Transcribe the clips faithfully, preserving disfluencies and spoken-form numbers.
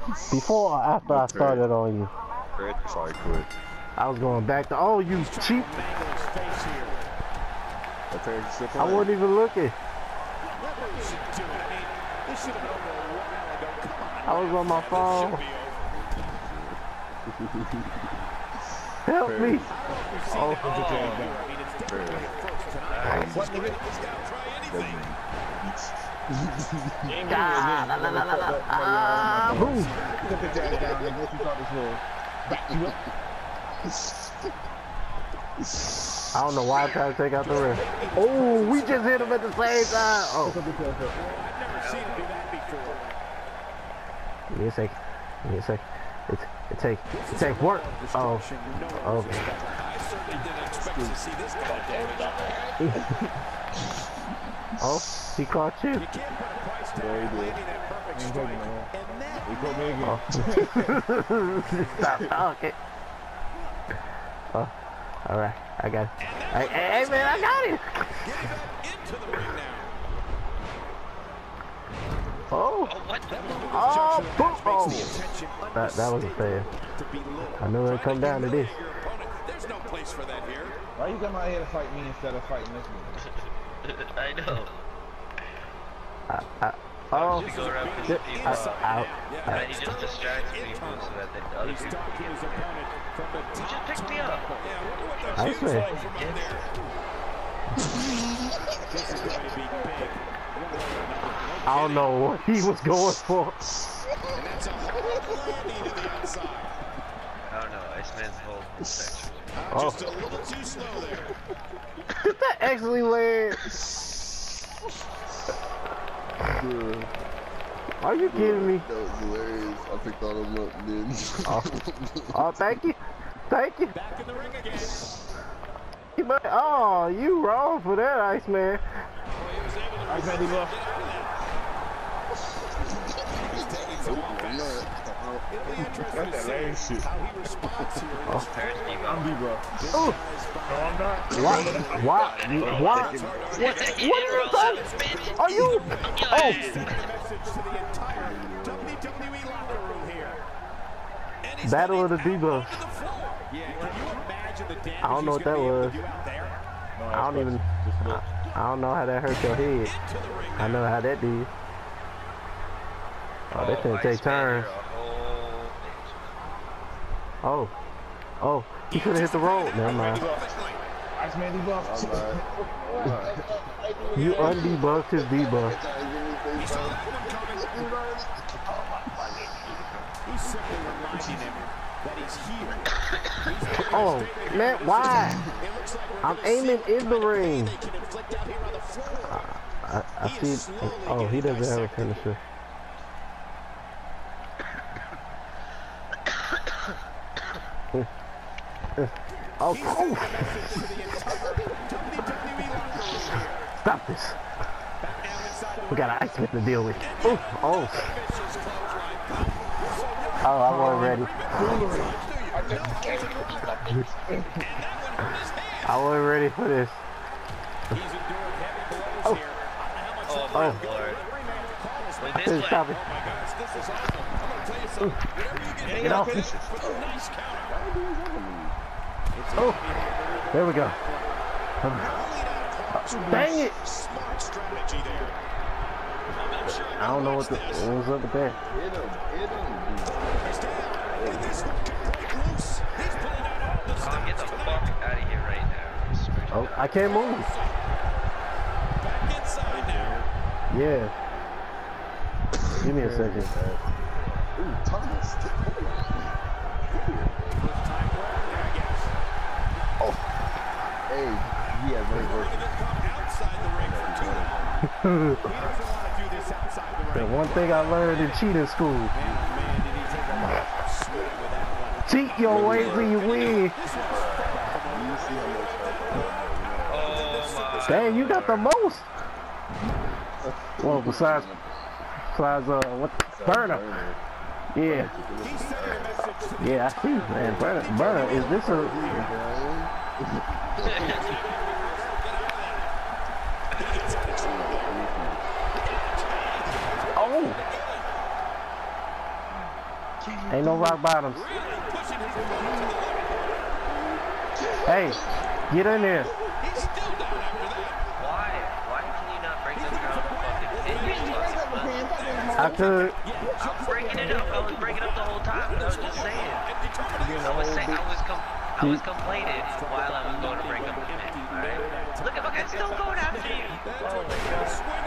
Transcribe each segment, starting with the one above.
Before or after I started on you? Sorry, quit. I was going back to, oh, you cheap. I wasn't even looking. I was on my phone. Help me. Oh, I don't know why I tried to take out the ref. Oh, we just hit him at the same time. Oh. Give me a sec. Give me a sec. It, it take it take work. Oh. Oh. Oh, he caught you. Yeah, he did. He caught me again. Oh. Stop talking. Oh, all right, I got it. Hey, hey, hey, man, I got it. Oh, oh, boom. Oh, that that was a fail. I knew it'd come down to this. There's no place for that here. Why you come out here to fight me instead of fighting this one? I know. I, I, oh, go around I, I, I, I, he just distracts people so that the other people can get through. He just picked me up. I swear. I don't know what he was going for. I don't know, Iceman's whole section. Oh. Just a little too slow there. That actually landed. Are you kidding me? That was hilarious. I picked all them up, then. Oh. Oh, thank you. Thank you. Back in the ring again. Oh, you wrong for that, Iceman. Iceman, he left. That's that lame shit. Oh. I'm D-Bro. Oh. No, I'm not. Why? Why? Why? What? What are you talking? Are you? Oh. Battle of the Divas. I don't know what that was. I don't even. I, I don't know how that hurt your head. I know how that did. Oh, they finna take turns. Oh. Oh. He could have hit the road. Never mind. Iceman debuffed. You undebuffed his debuff. He's simply reminding him that he's here. Oh, man, why? I'm aiming in the ring. I, I, I see. Oh, he doesn't have a finisher. Oh, oh. Stop this. We got an Iceman to deal with. Oh, oh. Oh, I wasn't ready. I wasn't ready for this. Oh. Oh. Please stop it. Get off. Oh, there we go. Dang it! I don't know what, the, what was up with that. Tom, get the fuck out of here right now. Oh, I can't move. Yeah. Give me a second. Ooh, Thomas. Oh. Hey, he has no work. The one thing I learned in cheating school. Cheat your way till you win. Dang, you got the most. Well, besides, besides, uh, what? Burner. Yeah. Yeah, I see, man. Burner, Burner, is this a... Oh! Ain't no rock bottoms. Hey, get in there. Why? Why can you not break this ground fucking pin? You fucking I could. I'm breaking it up. I was breaking up the whole time. I was just saying. I was saying. I was com I was complaining while I was going to break up the pin. Alright? Look at fucking still going after you. Oh my god.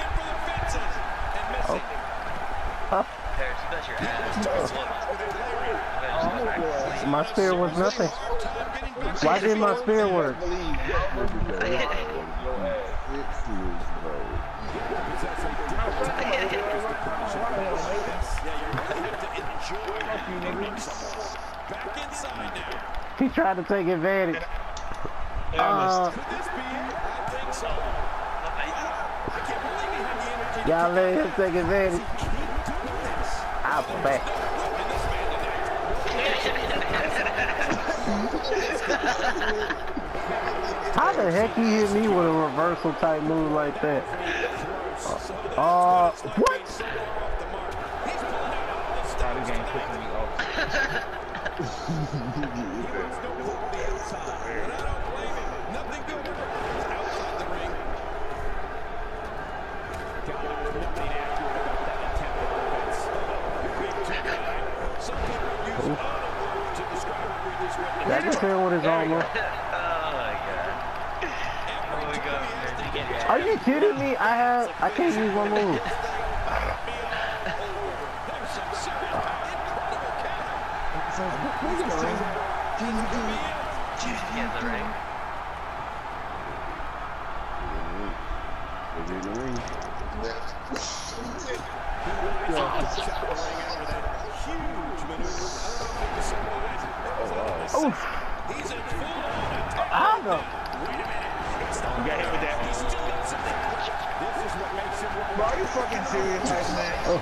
Oh. Huh? Paris, you got your ass. You better just go back to sleep. My spear was nothing. Why did my spear work? He tried to take advantage. Uh, Y'all let him take advantage. I'll go back. How the heck he hit me with a reversal type move like that? Uh, what? That can tell what his arm was. Oh my god. Oh my god. Are you kidding me? I have, I can't use my move. Get in the ring. Oof. I know. You got hit with that. Bro, are you fucking serious right now? Oh.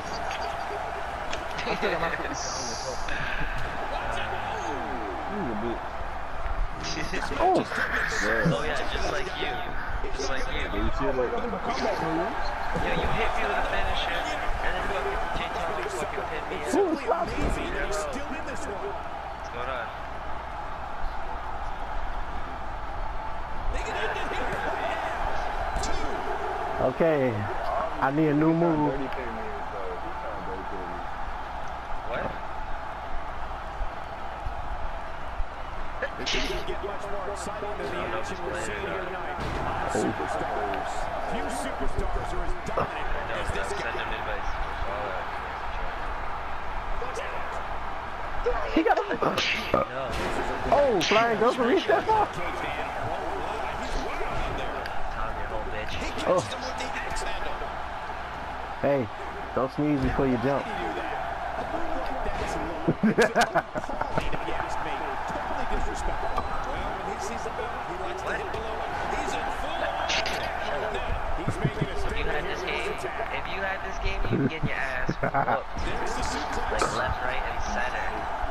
Oh. Oh yeah, just like you. Just like you. Yeah, you hit me with a finisher, and then fucking J-Tommy fucking pinned me in. Who's stopping? What's going on? Okay, I need a new move. What? It doesn't get much more exciting than the action we're seeing here tonight. Superstars. Few superstars are as dominant as this guy. He got a... Oh, flying ghost to reach that far? Oh. Hey, don't sneeze before you jump. If you had this game, if you had this game, you'd get your ass whooped. Like left, right, and center.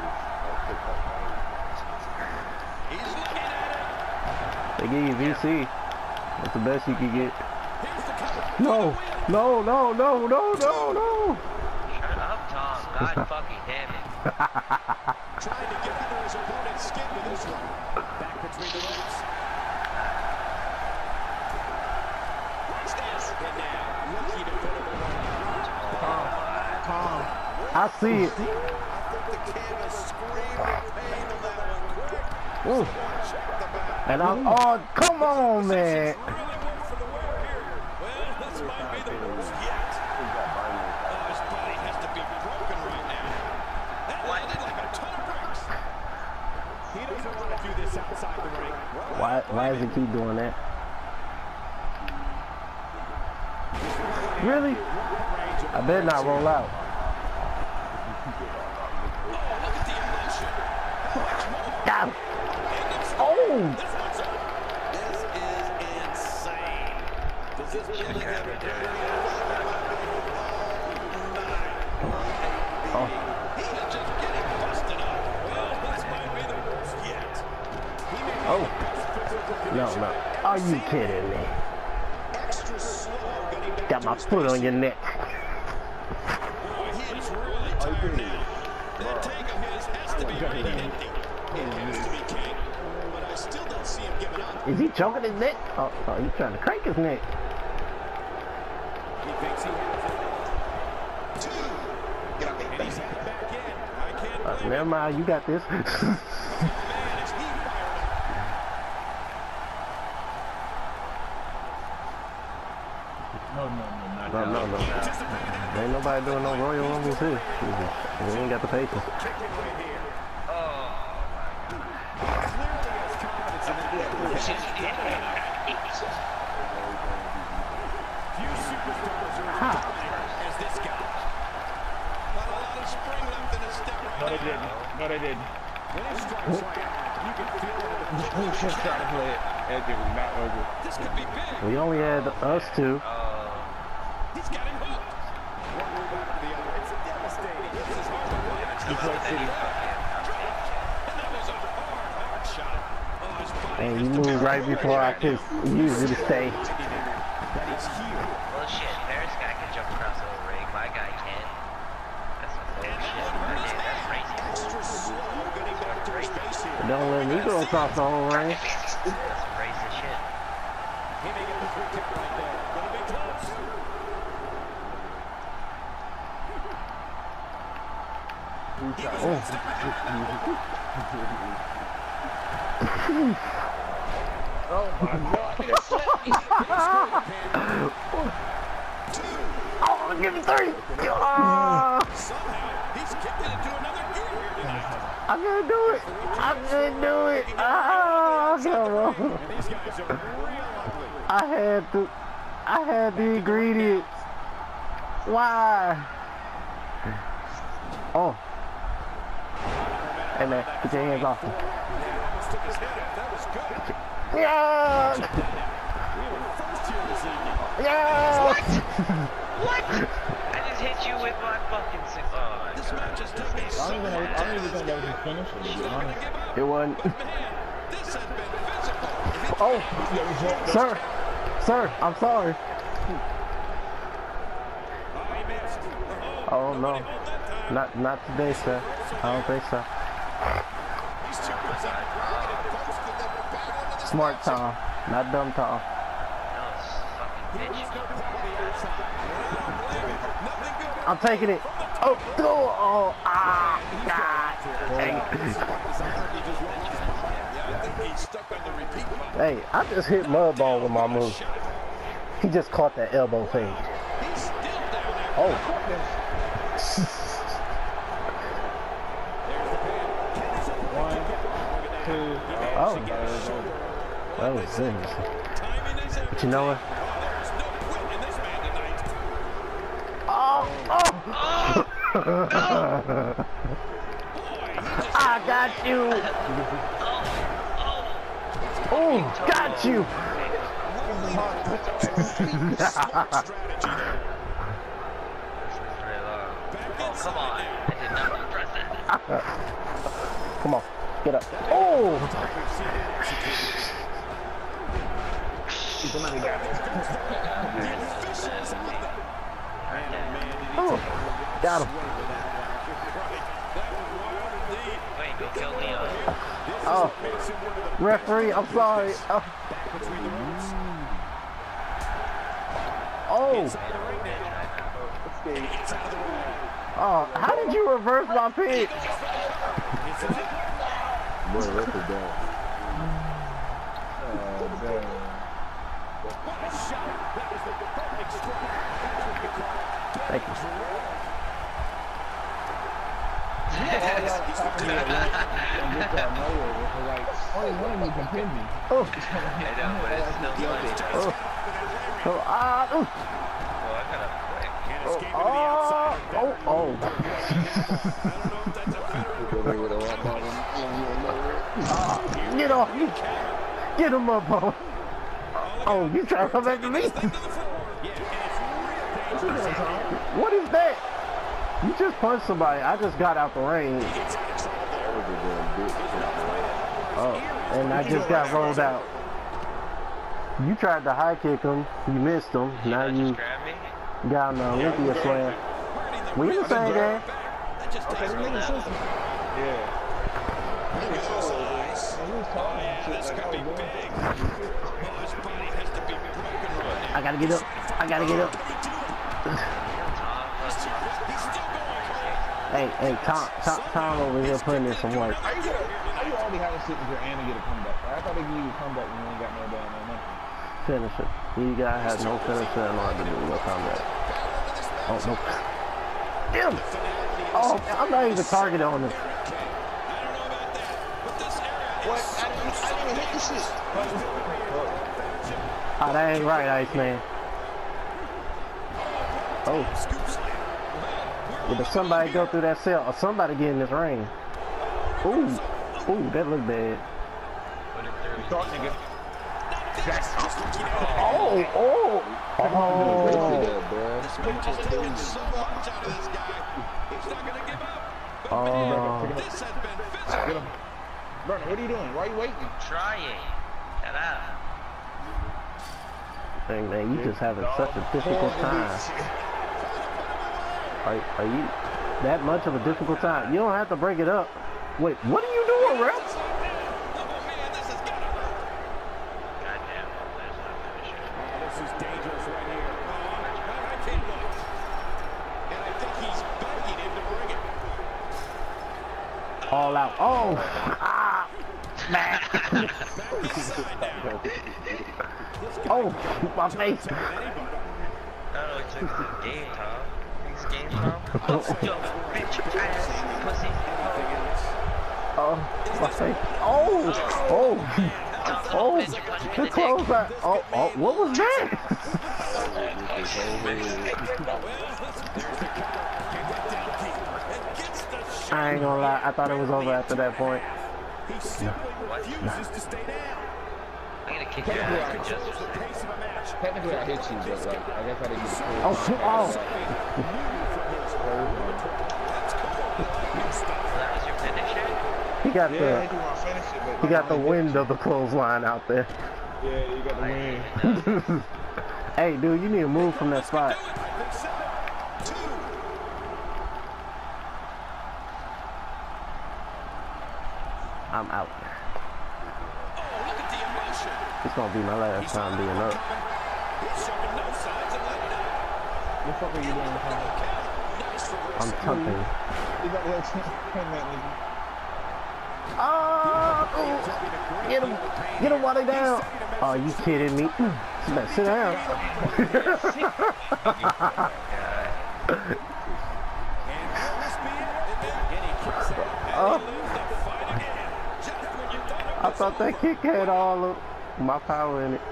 They give you V C. That's the best you can get. No, no, no, no, no, no, no. Shut up, Tom. God fucking damn it. Trying to get under his opponent's skin with this one. Back between the ropes. Watch this. And now, lucky to put him away. Tom. Tom. I see it. I think the canvas screamed in pain on that one. Ooh. Quick. Check the back. And I'm, oh, come on, man. Why, why does he keep doing that? Really? I better not roll out. Got him. Oh! This is insane. Does this really ever do it? Oh. He is just getting busted up. Well, this might be the worst yet. Oh. No, no. Are you kidding me? Extra slow getting back Got my foot on your neck. He is really tired now. That Is he choking his neck? Oh, oh he's trying to crank his neck. He thinks he has it. Two. And he's headed back in. I can't Uh, never mind, you got this. man, is he fired No, no, no, not No, no, no. Ain't nobody doing no Royal Rumbles here. We ain't got the patience. up? Kicking right here. Oh Clearly has confidence in that. Few superstars are as dominant as this guy. Not a lot of spring left in his step right No, they now. didn't. No, they didn't. When he strikes like that, you can feel it in the He just tried to play it. That dude was not ugly. This could be big. We only had us two. Oh. He's got him hooked. One move after the other. It's devastating. This is hard to watch. He played City. And that was a hard, hard shot. Oh, his body And has you to moved be right before I could use it to stay. That he's here. Well, shit, Paris guy can jump across the whole ring. My guy can't. That's some bullshit. Right there. That's racist. Extra slow getting back to his base here. Don't let me go across the whole ring. That's some racist shit. He may get the three count right there. Gonna be close. Oh my god. Oh, give me three. Oh, Somehow, he's kicked it into another gear here tonight. I can't do it. I can't do it. Oh, come on. And these guys are real ugly. I had to. I had the ingredients. Why? Oh. Hey man, get your hands off me. Almost took his head off. That was good. Yeah! We were first here this evening. Yeah! What? I just hit you with my fucking six. Oh, This match has taken I so don't even know. many I don't even times. think that was his finisher, to be honest. Give up. It wasn't. But man, this has been physical. If he Oh! Sir! Sir, I'm sorry. Oh, he missed. Oh, Oh no. nobody hold that time. Not not today, sir. I don't think so. These two guys have right and posted them back onto the Smart spot. Tom, not dumb Tom. no, fucking bitch. No quality outside. I don't blame him. Nothing good. I'm taking it. Oh, go! Oh, ah, God. Dang it. Yeah, I think he's stuck on the repeat button. Hey, I just hit Mudball with my move. He just caught that elbow fade. He's still down there. Oh. One, two, Oh. oh. That was serious. Timing is everything. But you know what? There's no quit in this man tonight. Oh! Oh! I got you! Oh, got you! Strategy there. Oh, come on. I did not press that. Come on, get up. Oh! Oh, got him. Wait, go kill Leon. Oh, referee, I'm sorry. Oh. Oh. Oh, how did you reverse my pick? Boy, that's a dog. Oh, damn. Thank you. And get out of nowhere with her, like, only one of you can pin me. Oh, I know, but it's still funny. oh, oh, ah, oh, Well, I gotta quick. oh, oh, oh, oh. Get off me. Get him up, oh. Oh, you trying to come back to me? What is that? You just punched somebody. I just got out the ring. Oh, and I just got rolled out. You tried to high kick him. You missed him. Now you got an Olympia slam. We in the same game. Okay, that makes sense. Yeah. I gotta get up. I gotta get up. Hey, hey, Tom, Tom, Tom over here putting in some work. How you, gonna, how you already have a signature and get a comeback? I thought they give you a comeback when you ain't got no damn no money. Finisher. You gotta have no finisher in order to do your comeback. Oh, no. Damn! Oh, I'm not even targeted on this. What? I didn't, I didn't even hit the shit. Oh, that ain't right, Iceman. Oh. Yeah, but somebody go through that cell, or somebody get in this ring. Ooh. Ooh, that look bad. Start, nigga. Oh, oh. Oh. Oh. Get him. Burner, what are you doing? Why are you waiting? Trying. Shut up. Dang, man, you just having such a difficult time. Are, are you that much of a difficult time? You don't have to break it up. Wait, what are you doing, Rep? This is dangerous right here. I can't look. And I think he's begging him to bring it. All out. Oh! Ah! Man! Oh! My face! Oh, it's a game, Tom. It's game, Tom. Oh, yo, bitch, ass, pussy. Oh, my face. Oh! Oh! Oh! The clothes back. Oh, oh, what was that? I ain't gonna lie, I thought it was over after that point. He simply refuses to stay down. I'm gonna kick your ass for just The pace of a match. Technically, I hit you, but like, I guess I didn't get the Oh, shit, oh! So that was your finisher? He got Yeah, the, I think I'll finish it, but he got the wind of the clothesline out there. Yeah, you got the win. Hey, dude, you need to move from that spot. I'm out. It's gonna be my last time being up. What the fuck are you doing, Tom? I'm tucking. You got that ten minutes. Oh, get him, get him while they down. Oh, you kidding me? You better sit down. Oh. I thought that kick had all of my power in it.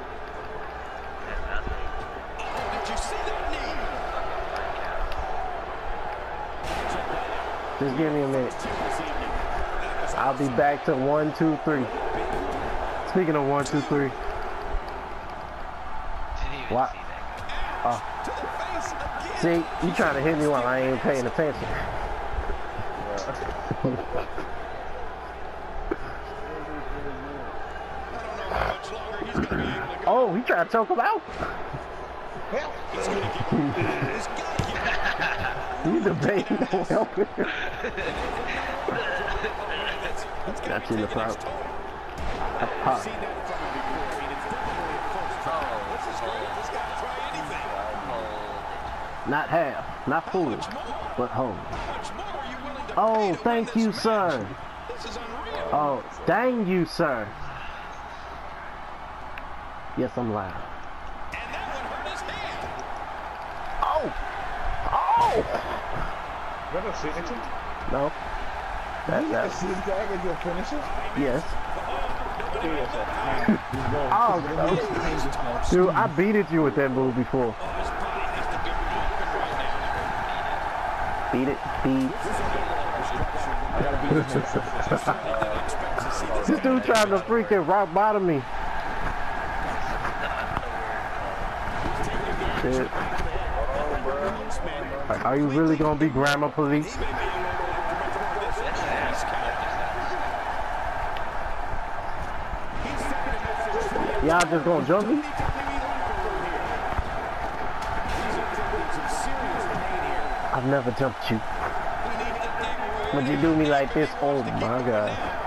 Just give me a minute. I'll be back to one, two, three. Speaking of one, two, three. What? Oh. See, you trying to hit me while I ain't paying attention. Oh, he tried to choke him out. He's debating no helping. Got you in the front. Huh. Not half, not full, but whole. Oh, thank you, sir. Oh, dang you, sir. Yes, I'm loud. Oh! Oh! Is that a signature? No. That, That's that's, a signature as your finisher? yes. Oh, Oh, dude, I beated you with that move before. Beat it, beat. This dude trying to freaking rock bottom me. Shit. Are you really gonna be grammar police? Y'all just gonna jump me? I've never jumped you. Would you do me like this? Oh my god.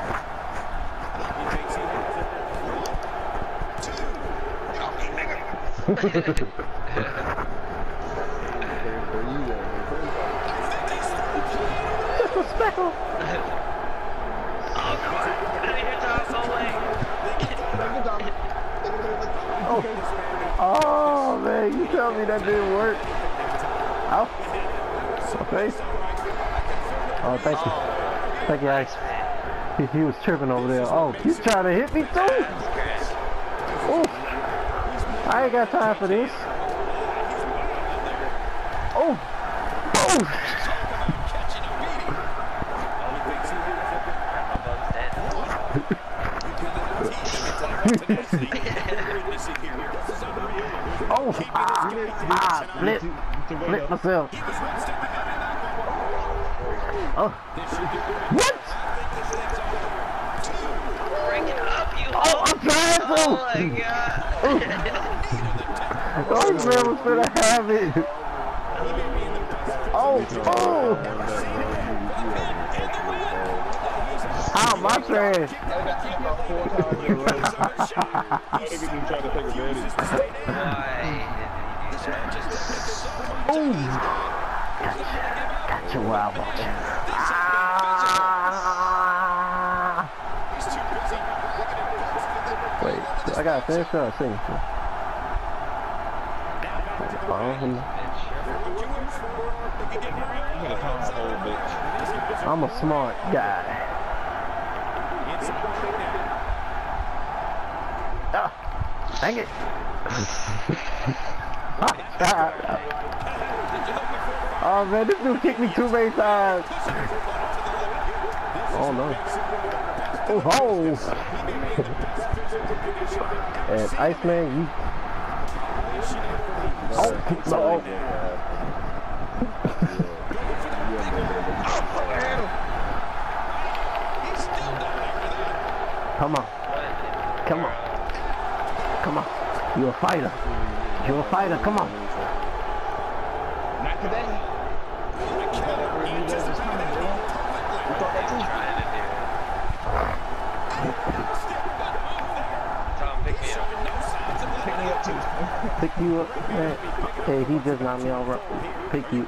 Disrespectful. Oh, come on. Get out of here, Tom. Go away. Oh. Oh, man. You tell me that didn't work. Ow. Okay. Oh, thank you. Thank you, Ice. He, he was tripping over there. Oh, he's trying to hit me, too. Oh. I ain't got time for this. Oh. Oh. Oh, ah, ah, flip, flip myself. Oh, what? Break it up, you Oh, I'm trying to. Oh my god. Oh, this man was gonna have it. Oh, oh. Ow, my trash. Oh, gotcha, wow. Ah. Wait, I gotta finish her signature. I'm a smart guy. Ah, dang it. Oh man, this dude kicked me too many times. Oh no. Oh, oh. And Iceman, you. Oh, no. Come on. Come on. Come on. You're a fighter. You're a fighter. Come on. Not today. Tom, pick me up. Pick me up too. Pick you up, man. Hey, he just knocked me over. Pick you.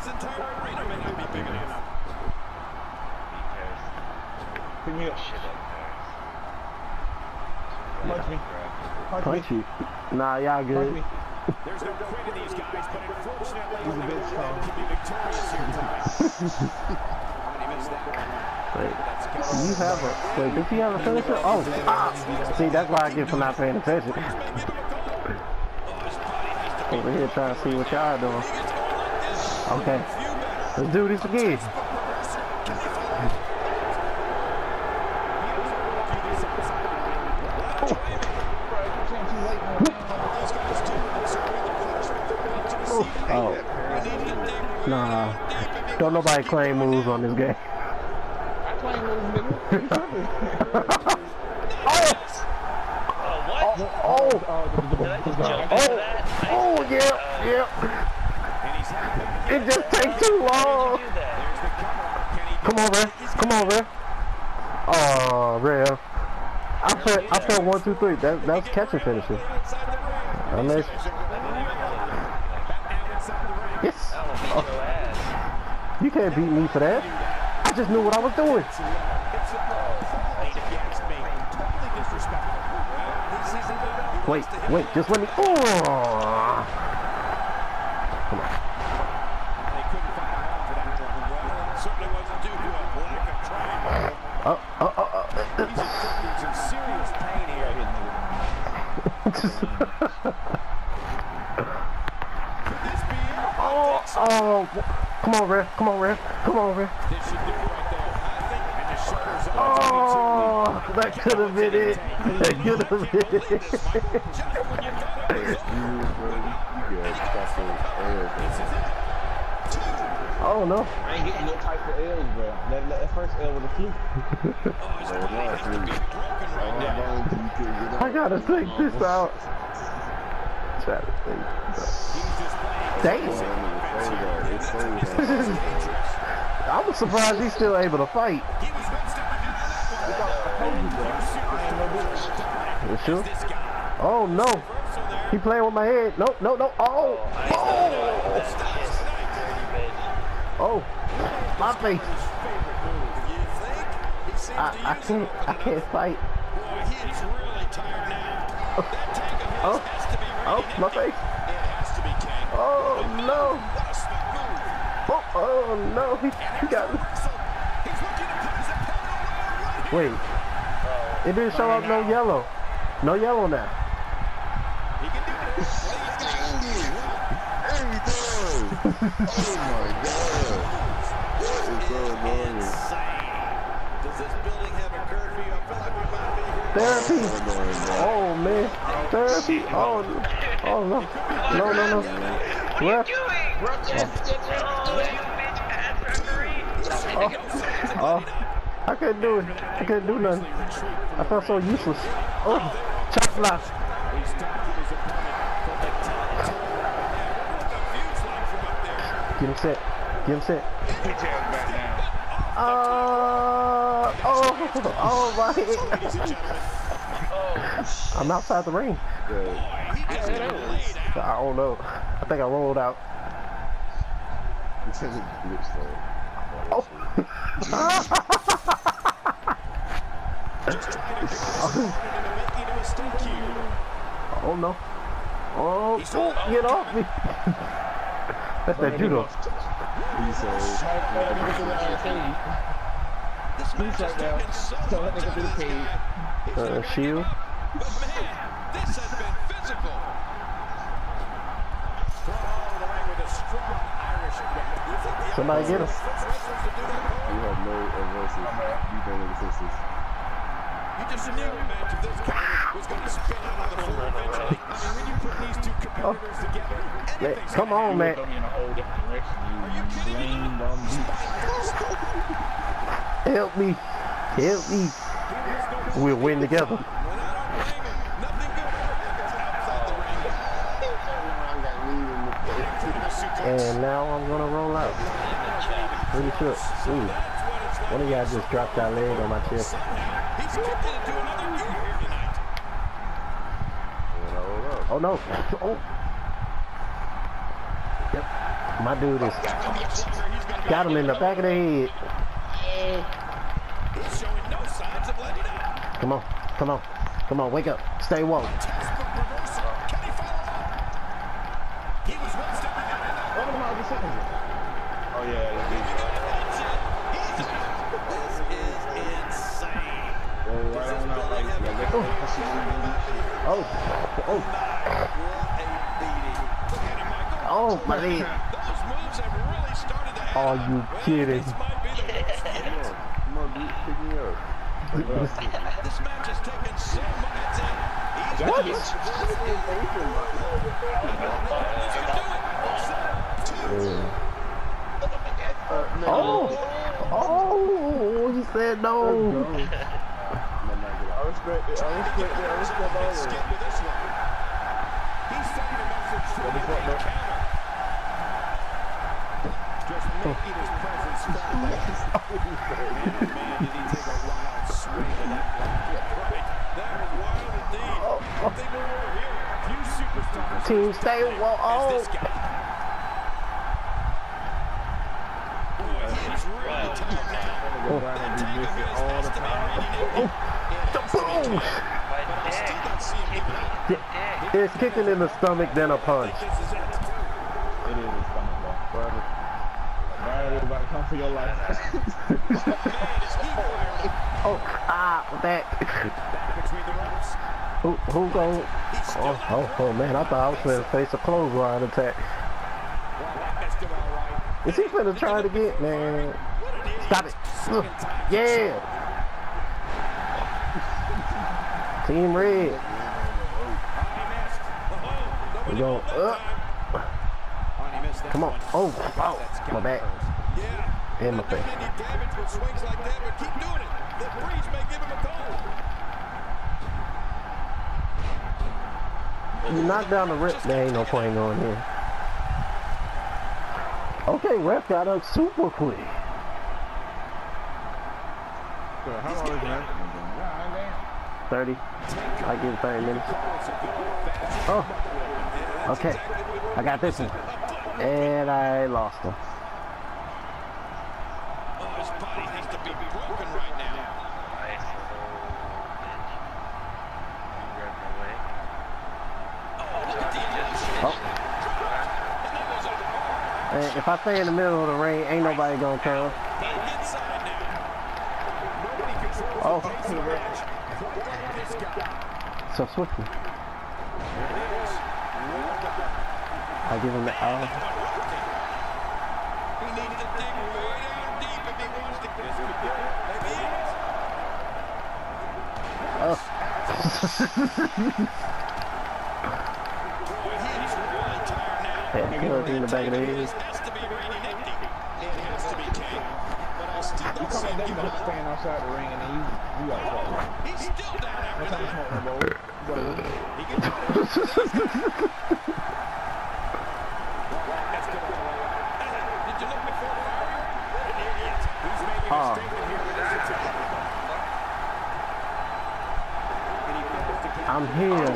Pick me up. Punch me. Punch, Punch me. you. Nah, y'all good. Me. There's no quit in these guys, but unfortunately, He's a bit strong. can be victorious here tonight. How many missed that? Wait, you have a wait? Does he have a finisher? Oh, ah. See, that's why I get for not paying attention. Over here trying to see what y'all doing. Okay, let's do this again. Oh, nah, don't nobody claim moves on this game. I claim those niggas. Oh! Oh, what? Oh! Oh! Did I just jump into that? Oh, yeah, yeah. It just takes too long. Come on, man. Come on, man. Oh, real. I felt, I felt one, two, three. That, that's catching finishing. Unless. Yes. Oh. You can't beat me for that. I just knew what I was doing. Wait, wait, just let me. Oh. Come on. Oh, oh, oh, oh. Serious pain here. Oh, oh, come on, ref, come on, ref, come on, ref. Oh, that could have been it. That could have been it. Oh no. I ain't getting no type of L's, bro. That, that first L was a fluke. I gotta think this out. Try to think this out. Damn. I was surprised he's still able to fight. You sure? Oh no. He playing with my head. No, no, no. Oh, oh, oh, my face. I, I can't, I can't fight. Oh, oh, my face. Oh no. Oh, oh no, he, he got me. Wait, it didn't show up no yellow. No yellow now. Oh my god. That is so annoying. Does this building have a curfew? I feel like we might be here. Therapy. Oh, Oh man. Therapy. Oh, oh no. No, no, no. What are you Ref. doing? Oh, you bitch ass referee. Oh, oh, I couldn't do it. I couldn't do nothing. I felt so useless. Oh, chop block. Get him set. Get him set. Uh, oh, oh my head. I'm outside the ring. I don't know. I think I rolled out. Oh. Oh no. Oh, oh, get off me. That's that judo. Uh, shield. This has been physical. Somebody get him. You have no advances. You don't have assistance. You just knew a match of this kind was going to spin out on the floor eventually. I mean, when you put these two competitors Oh. together, Man, come on, man. Throw me in a whole different direction. You lame dumb bitch. Help me. Help me. We'll win together. nothing good outside the ring. And now I'm gonna roll out. Pretty sure. Ooh. One of y'all just dropped that leg on my chest. He's kicked it into another gear here tonight. Oh no. Oh. Yep. My dude is got him in the back of the head. He's showing no signs of letting up. Come on. Come on. Come on. Wake up. Stay woke. Reversal. Can he follow? He was one step ahead. Oh yeah, This is insane. go right on out like that. Oh. Oh. Oh, my leg. Those moves have really started to Are you kidding? This might be the worst hit. Come on, dude, pick me up. This match has taken so much. That's it. He's What? Oh. Oh. He said no. I respect it. I respect it. I respect all of Skip it. with this one. He's sending a message to the counter. Just making his presence felt. Man, man, did he take a wild swing at that one. Right. That was wild indeed. I think we're over here. Few superstars. Team stay woke. As Oh. this guy. Boy, he is really tired now. Go down and be missing all the time. Boom. My Still dick. don't see him giving up. Dick. It's kicking in the stomach, then a punch. This is it. It is his stomach, bro. Brother, Brian is about to come for your life. Man, is he firing. Oh, ah, back. Back between the ropes. Who, who go? He's still Oh, not oh, oh, man, I thought I was going to face a clothesline attack. Well, that messed him all right. Is he finna try it again? Man, What an idiot. stop it. Ugh. Second time. Yeah. Team Red. Oh, he missed. Oh, We nobody go. moved that Uh, time. Oh, and he missed that come on. one. Oh, That's oh, got my back. Yeah. In my Not doing face. any damage with swings like that, but keep doing it. The breeze may give him a cold. You knock down the rip, there ain't no point going here. Okay, ref got up super quick. So how long is that? God damn. thirty. I give it thirty minutes. Oh, okay. I got this one, and I lost him. Oh, his body has to be broken right now. Oh. And if I stay in the middle of the ring, ain't nobody gonna turn. Oh. So swiftly. I give him the oh. He needs to dig way down deep if he wants to get this. Oh. Yeah, kill it in the back of the head. It has to be raining empty. It has to be King. But I still You don't come see in there, him you just stand outside the ring, and then you, you got to go. He's still down What after time that. you smoking, bro? You gotta go. He gets it. That's good all the way up. Did you look before the fire? And here he is. He's making a Oh. statement here with his attack. And he fails to get I'm here.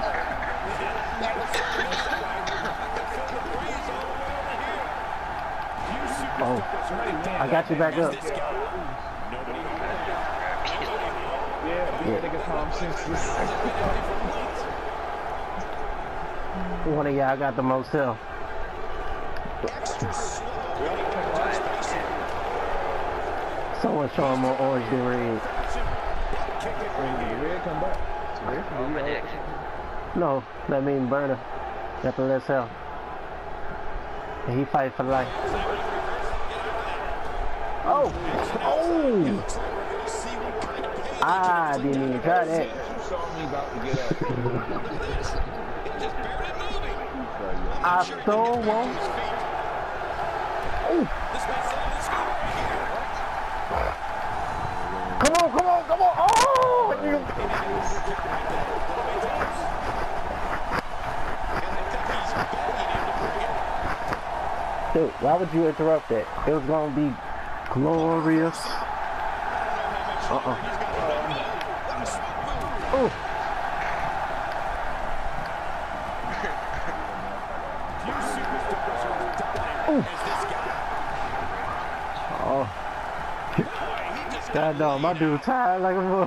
Oh, I got you back up. Yeah, yeah. Nigga Tom senseless. One of y'all got the most health. Someone showing more orange than red. Red come back. Red come back. No, that means burner. Got the less health. And he fight for life. Oh! Oh! I didn't even try that. You saw me about to get up. I stole one. Oh! Come on, come on, come on! Oh! You... Dude, why would you interrupt that? It was gonna be glorious. Uh-uh. Oh. Oh. God no, my dude tired like a fool.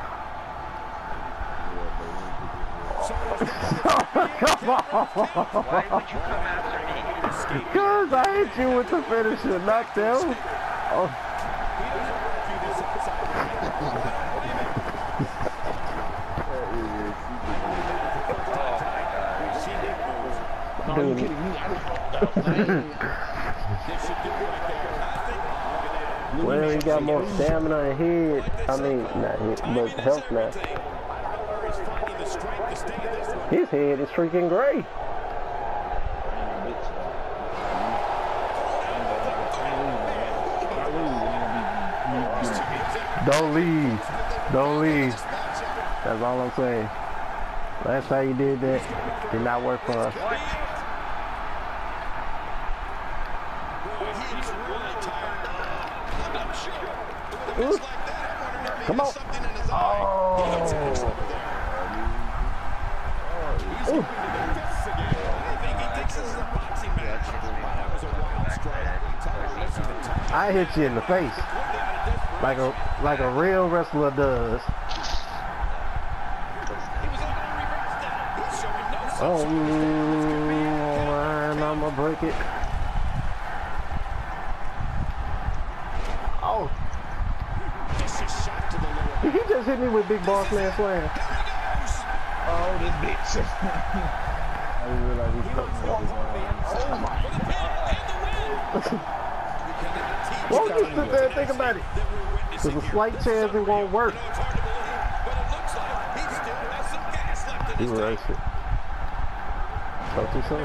Come on. Why would you come after me? Because I hit you with the finisher, not them. Oh. Dude. Well, he got more stamina and head. I mean, not head, but health now. His head is freaking gray. Don't leave. Don't leave. That's all I'm saying. Last time you did that, did not work for us. Ooh. Come on. Oh. Ooh. I hit you in the face. Like a like a real wrestler does. Oh, and I'm gonna break it. Oh. He just hit me with Big Boss Man Slam. Oh, this bitch. I didn't realize he fucked me up. Won't you sit there and think about it? There's a slight chance it won't work. He reversed it. So too soon.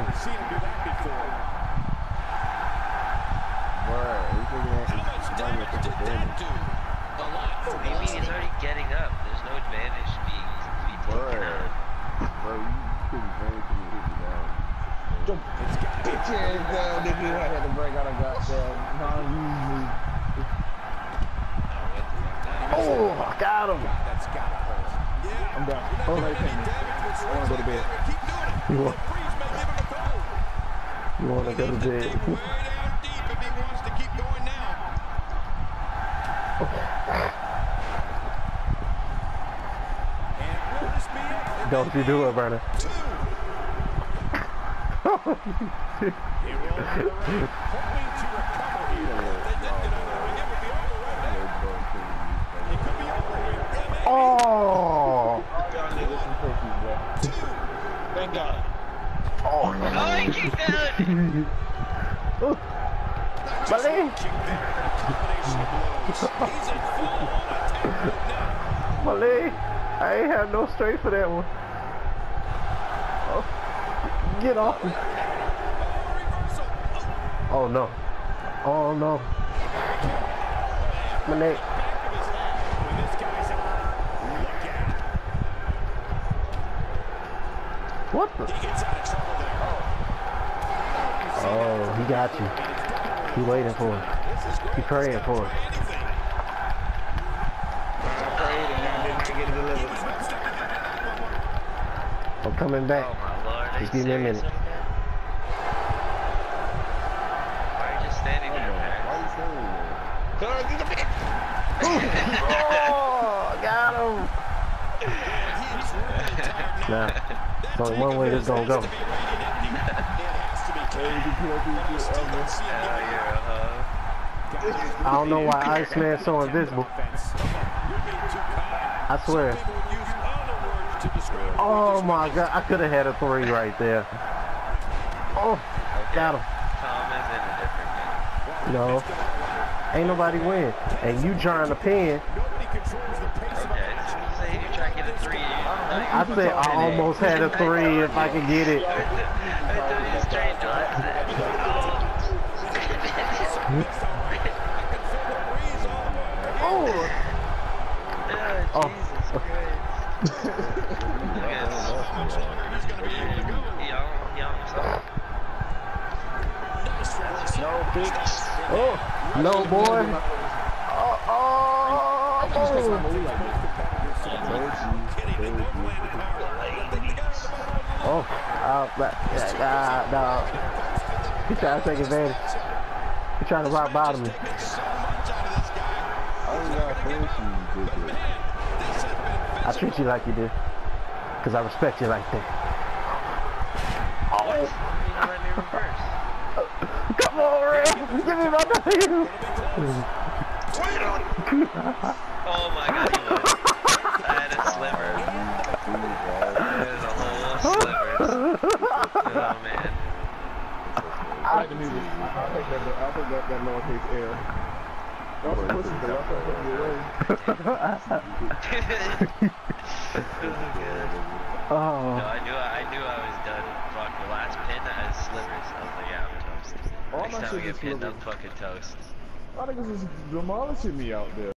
Maybe he's already getting up. There's no advantage to be, to be taken out. Bro, you couldn't very hit me down. Bitch ass down, nigga. I had to break out a goddamn non-use. Oh, I got him. That's got to hurt. Yeah, I'm done. Somebody pay me. I want to go to bed. You want, you want to go to bed? Way down deep if he wants to keep going now. And will this be it? Don't you do it, Brandon. Two. He rolled to the right, hoping to recover here. If they did get out of the ring, it would be over right now. It could be over here. Oh! Y'all niggas some pussies, bro. Thank God. Oh, Oh, he kicked out! Malay! Combination of blows. He's in full attack right now. Malay! I ain't have no strength for that one. Oh. Get off me. Oh no. Oh no. Malay. What the? Oh, he got you. He waiting for him. He praying for him. I'm coming back. Oh my lord, are Just you give me a serious minute. right now? Why are you just standing there, man? Oh, got him. Nah, there's only one way this is gonna go. Hell yeah, huh? I don't know why Iceman's so invisible. I swear. Oh my god, I could have had a three right there. Oh, got him. Tom is in a different game. No, ain't nobody win. And you trying to pin. Okay, so you say you try to get a three. I said I almost had a three if I could get it. I thought you straight dots it. Oh, Oh, oh. Jesus Christ. No, bitch. Oh, no boy. Oh, oh, oh. Oh, uh, but, yeah, uh, no. He's trying to take advantage. He's trying to rock bottom me. I treat you like you do. Because I respect you like that. Oh. Let me reverse. Come on, Ray. Give me my W. Oh my god, he was. I had a sliver. There's a whole sliver. Oh man. I like the music. I think that, I think that, that lowercase L. Y'all some pussies, though. Y'all some pussies away. Oh, Oh. no, I knew I knew I was done. Fuck, the last pin I had slivers. I was like, yeah, I'm toast. All Next my time we shit get is pinned, slivers. I'm fucking toast. I think this is demolishing me out there.